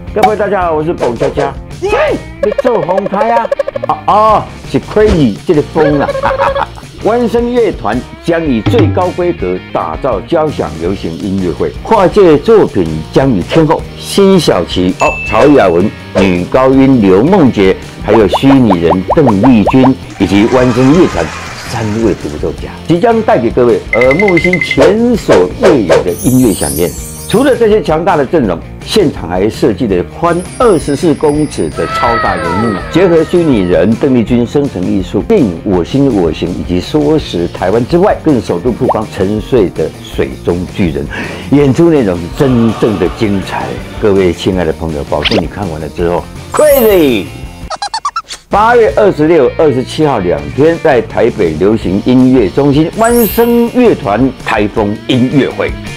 各位大家好，我是彭佳佳。你做风开啊？是 Crazy 这个风啦。万声乐团将以最高规格打造交响流行音乐会，跨界作品将与天后辛晓琪、曹雅文、女高音刘梦洁，还有虚拟人邓丽君以及万声乐团3位独奏家，即将带给各位耳目新、前所未有的音乐飨宴。除了这些强大的阵容，现场还设计了宽24公尺的超大荧幕，结合虚拟人邓丽君生成艺术、电影《我心我行》以及说时台湾之外，更首度曝光沉睡的水中巨人，演出内容是真正的精彩。各位亲爱的朋友，保证你看完了之后 ，Crazy！ 8月26、27号2天，在台北流行音乐中心万声乐团台风音乐会。